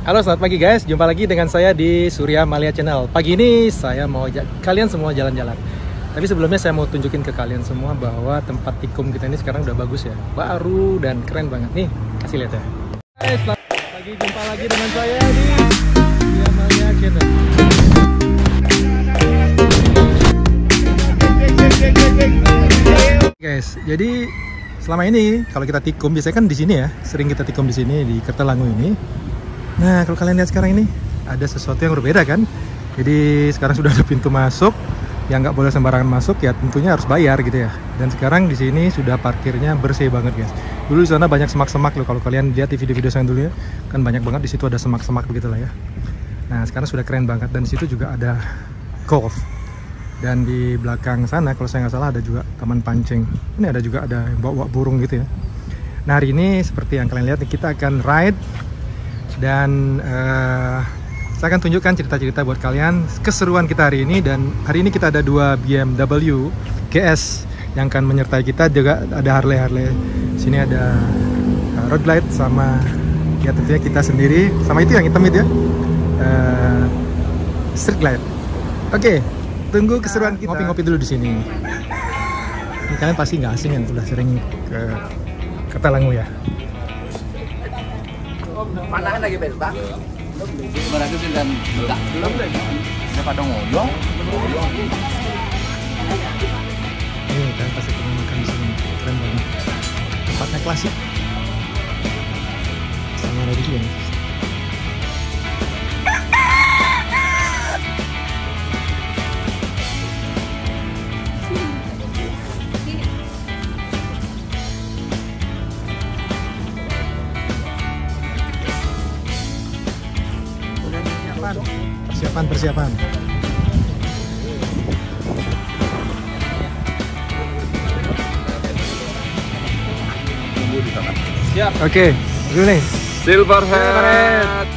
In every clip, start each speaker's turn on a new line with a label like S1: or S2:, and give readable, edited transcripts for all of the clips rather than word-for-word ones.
S1: Halo, selamat pagi guys. Jumpa lagi dengan saya di Surya Malia Channel. Pagi ini saya mau kalian semua jalan-jalan. Tapi sebelumnya saya mau tunjukin ke kalian semua bahwa tempat tikung kita ini sekarang udah bagus ya. Baru dan keren banget nih. Kasih lihat ya. Guys, selamat pagi. Jumpa lagi dengan saya di Surya Malia Channel. Guys, jadi selama ini kalau kita tikung biasanya kan di sini ya. Sering kita tikung di sini di Kertalangu ini. Nah, kalau kalian lihat sekarang ini ada sesuatu yang berbeda kan. Jadi sekarang sudah ada pintu masuk yang nggak boleh sembarangan masuk ya, tentunya harus bayar gitu ya. Dan sekarang di sini sudah parkirnya bersih banget guys. Dulu di sana banyak semak-semak loh, kalau kalian lihat di video-video saya dulu ya, kan banyak banget di situ ada semak-semak begitulah ya. Nah, sekarang sudah keren banget dan di situ juga ada golf. Dan di belakang sana kalau saya nggak salah ada juga taman pancing. Ini ada juga ada bawa burung gitu ya. Nah, hari ini seperti yang kalian lihat kita akan ride. Dan saya akan tunjukkan cerita-cerita buat kalian keseruan kita hari ini. Dan hari ini kita ada dua BMW GS yang akan menyertai kita, juga ada Harley. Sini ada Road Glide sama ya tentunya kita sendiri, sama itu yang hitam itu ya, Street Glide. Oke, tunggu keseruan kita. Ngopi-ngopi dulu di sini. Ini kalian pasti nggak asing yang udah sering ke Kertalangu ya.
S2: Panahan lagi Vespa. Berarti dan enggak belum deh. Udah pada ngomong.
S1: Ini kan pasti kita makan di sini. Keren banget. Tempatnya klasik. Sama ada juga nih. Persiapan.
S2: Tunggu di sana.
S1: Siap. Oke, dulu nih.
S2: Silverhead.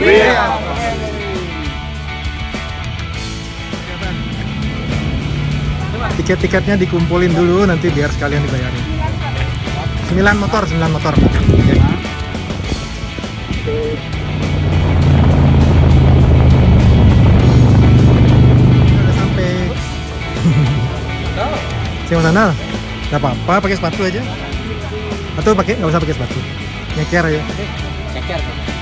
S1: Tiket-tiketnya dikumpulin dulu nanti biar sekalian dibayarin. 9 motor. Oke. Siapa sandal? Gak apa-apa, pakai sepatu aja. Atau nggak usah pakai sepatu. Nyeker aja.
S2: Ceker.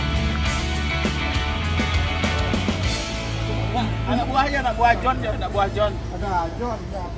S2: Wah, anak buahnya, anak buah John. Ada John.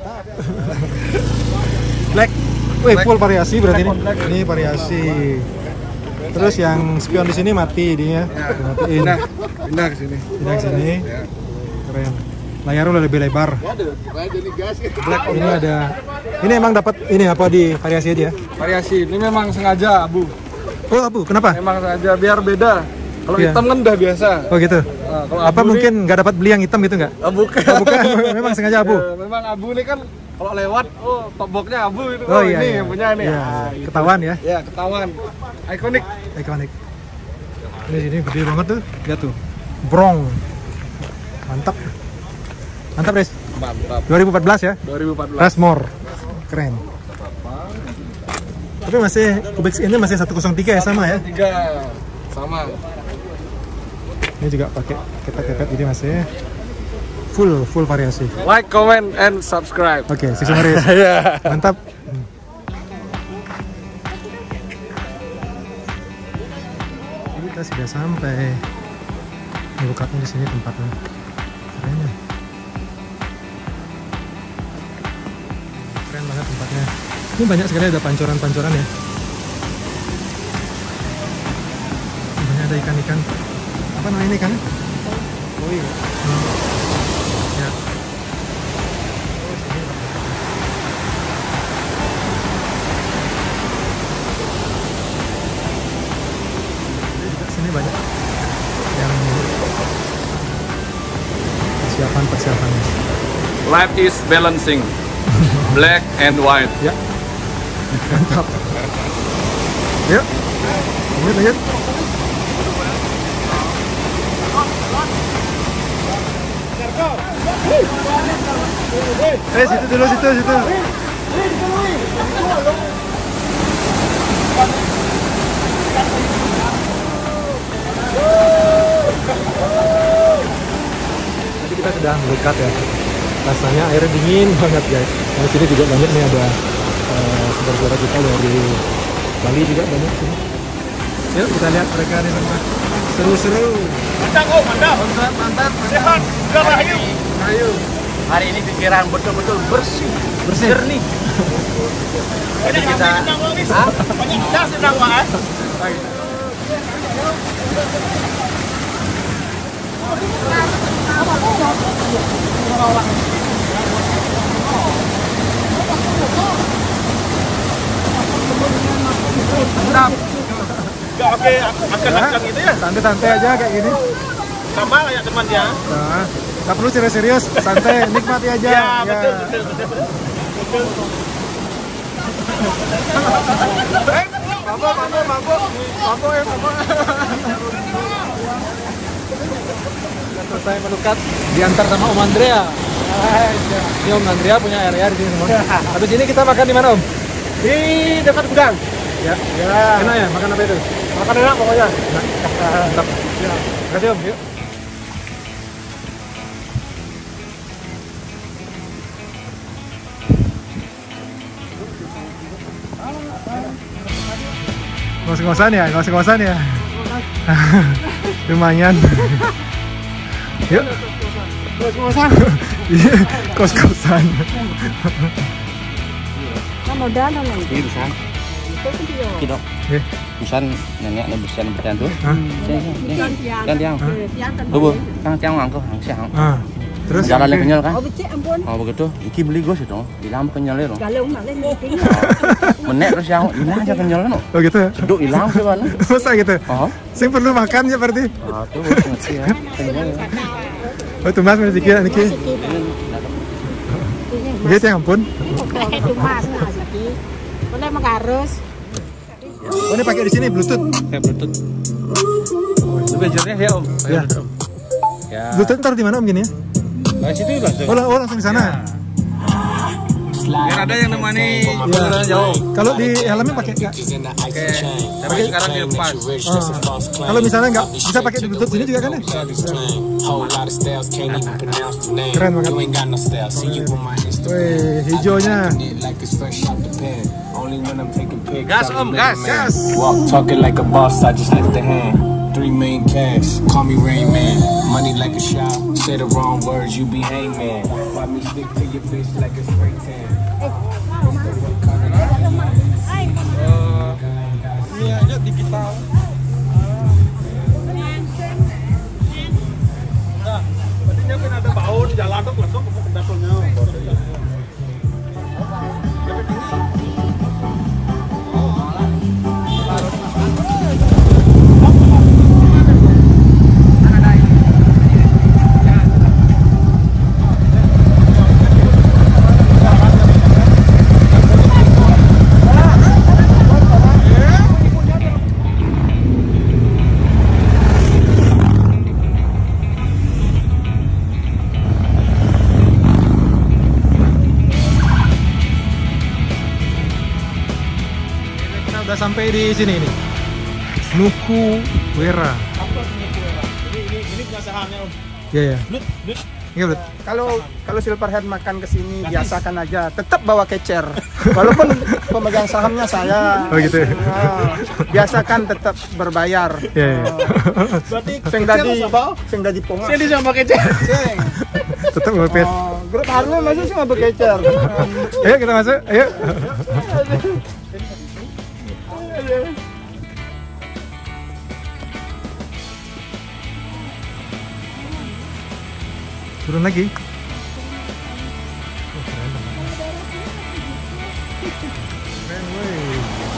S1: Black. Wih, full variasi berarti ini. Ini variasi. Terus yang spion di sini mati dia. Matiin.
S2: Pindah ke sini.
S1: Keren. Layarnya udah lebih lebar. Black ini ada. Ini emang dapat ini apa di variasi aja?
S3: Variasi, ini memang sengaja abu.
S1: Oh, abu. Kenapa?
S3: Memang sengaja biar beda. Kalau
S1: Iya.
S3: hitam kan udah biasa.
S1: Oh gitu.
S3: Nah, kalau
S1: Apa
S3: abu
S1: mungkin nggak dapat beli yang hitam gitu nggak?
S3: bukan.
S1: Oh, bukan. Memang sengaja abu.
S3: Ya, memang abu ini kan kalau lewat, top boxnya abu itu.
S1: Oh iya.
S3: Ini
S1: Iya.
S3: yang punya ini.
S1: Iya.
S3: Gitu.
S1: Ketahuan ya.
S3: Ya, ketahuan. Ikonik.
S1: Ini sini gede banget tuh. Lihat tuh. Brong. Mantap, Riz.
S3: Mantap.
S1: 2014 ya.
S3: 2014.
S1: Rushmore. Keren. Tapi masih Kubix ini masih 103 ya, sama ya.
S3: 3 sama.
S1: Ini juga pakai kepet-kepet ini masih full variasi.
S3: Like, comment, and subscribe.
S1: Oke, si Riz.
S3: Iya.
S1: Mantap. Ini kita sudah sampai. Bukanya di sini tempatnya. Keren ya. Keren banget tempatnya. Ini banyak sekali ada pancoran-pancoran ya. Banyak ada ikan-ikan. Apa namanya ini ikan? Koi. Ya. Sini banyak yang persiapannya.
S3: Life is balancing. Black and white.
S1: Ya. Mantap. Yuk. Lanjut. Situ dulu, situ. sudah melukat ya. Rasanya airnya dingin banget guys. Di sini juga banyak nih, ada saudara-saudara kita dari Bali juga banyak sini. Yuk kita lihat mereka nih sama seru-seru. Mantap.
S2: Sehat, ayo. Hari ini pikiran betul-betul bersih, jernih. Jadi kita banyak gas sedang Pak.
S1: Mantap.
S4: Oke, akan gitu ya.
S1: Santai-santai aja kayak gini.
S4: Sama kayak teman ya.
S1: Nah, nggak perlu serius-serius, santai, nikmati aja.
S4: Ya, betul.
S1: Mabok. Selesai melukat, diantar sama Om Andrea. Ini Om Andrea punya area di sini semua. Habis ini kita makan di mana Om?
S4: Di dekat gudang.
S1: Ya. Enak ya, makan apa itu?
S4: Makan enak pokoknya.
S1: Mantap. Ya. Terima kasih Om. Yuk. Ngos-ngosan ya. Lumayan. Yuk.
S4: Ngos-ngosan.
S1: Iya, kos-kosan.
S5: Modal nanti.
S2: Ini bisa. Kidok.
S1: Eh,
S2: Busan nenek nih busan berdan tuh.
S1: hah?
S2: Kan tiang. Tuh, Kang tiang angko, siang.
S1: Terus
S2: Jalan yang kenyal kan?
S5: Oh becek ampun.
S2: Oh begitu. Iki beli gos itu. Hilang kenyal itu.
S5: Galung nak lên meeting.
S2: Menek terus yang hilang aja kenyal kan?
S1: Oh gitu ya?
S2: Seduk hilang sih kan?
S1: Masa gitu?
S2: Oh.
S1: Sing perlu makan ya berarti?
S2: Ah tuh ngerti ya. Kenyal.
S1: Oh itu mas masih dikira niki. Gitu ya ampun.
S5: Cuma sana sikit. Boleh harus.
S1: Oh ini pakai di sini Bluetooth.
S2: Kayak Bluetooth. Sebenarnya ya Om.
S1: Ya.
S2: Ya.
S1: Bluetooth taruh di mana Om gini ya?
S2: Nah situ langsung.
S1: Oh langsung di sana.
S3: Biar ada yang nemani perjalanan jauh.
S1: Kalau di helmnya pakai nggak?
S3: Oke, tapi sekarang dilepas.
S1: Kalau misalnya nggak bisa pakai di Bluetooth sini juga kan ya? Keren banget. Wih, hijaunya.
S3: Gas Om, gas.
S6: Walk talking like a boss, I just lift a hand. 3 million cash, call me Rain Man. Money like a shot, say the wrong words, you be hangman. Why me stick to your bitch like a spray tan?
S3: Ini aja digital.
S4: Nah, berarti kan ada bau di jalan tuh langsung ke dapurnya.
S1: Udah sampai di sini nih. Nuku Wera.
S4: Ini kesahannya Om.
S1: Iya. Iya betul.
S7: Kalau Silverhead makan ke sini biasakan aja, tetap bawa kecer. Walaupun pemegang sahamnya saya.
S1: Oh gitu. Ya?
S7: Biasakan tetap berbayar.
S1: Iya.
S4: Berarti
S7: Sing dadi pongas.
S4: sini sama kecer.
S7: Sing.
S1: Tetap ngepet.
S7: Grup Harlem masih cuma berkecer.
S1: Ayo kita masuk. Ayo. Turun lagi. Oh, keren banget. Keren, woi.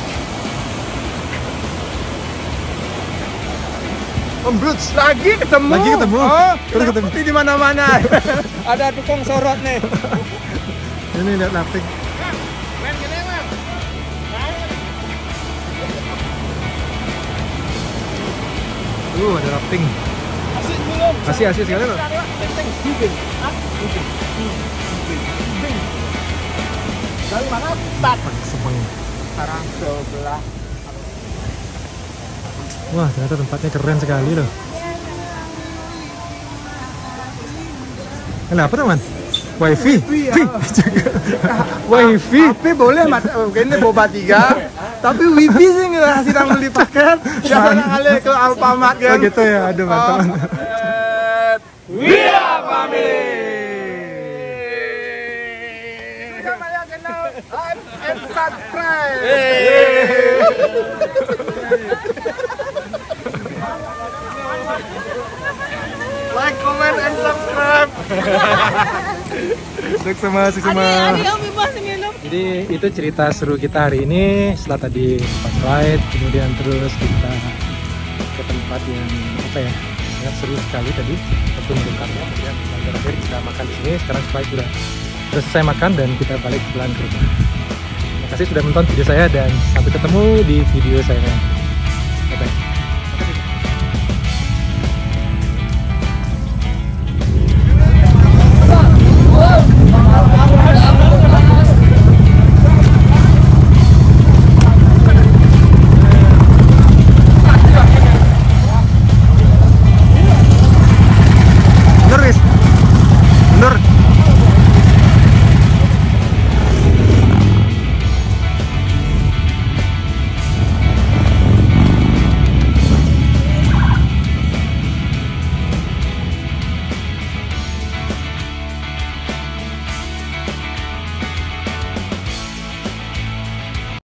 S1: Om Bruts
S7: Lagi ketemu.
S1: Oh, terus ketemu.
S7: Di mana-mana. Ada tukang sorot nih.
S1: Ini lihat rafting. Ada rafting. Asik sekali loh.
S7: Dari mana? Bat.
S1: Sepeng.
S7: Sekarang sebelah.
S1: Wah, ternyata tempatnya keren sekali loh. Kenapa teman? Wifi?
S7: ya.
S1: Wifi?
S7: HP boleh ini boba 3, tapi wifi sih nggak sedang beli paket. Jangan kali ke Alfamart
S1: Oh
S7: kan.
S1: gitu ya, aduh mantap.
S3: We are family.
S7: Saya kenal like and subscribe. Like, comment, and subscribe.
S1: Sukses semua. Jadi itu cerita seru kita hari ini. Setelah tadi pas ride, kemudian terus kita ke tempat yang apa ya, sangat seru sekali tadi waktu mendekarnya. Kemudian terakhir kita makan di sini. Sekarang sudah selesai makan dan kita balik pulang ke rumah. Terima kasih sudah menonton video saya dan sampai ketemu di video saya.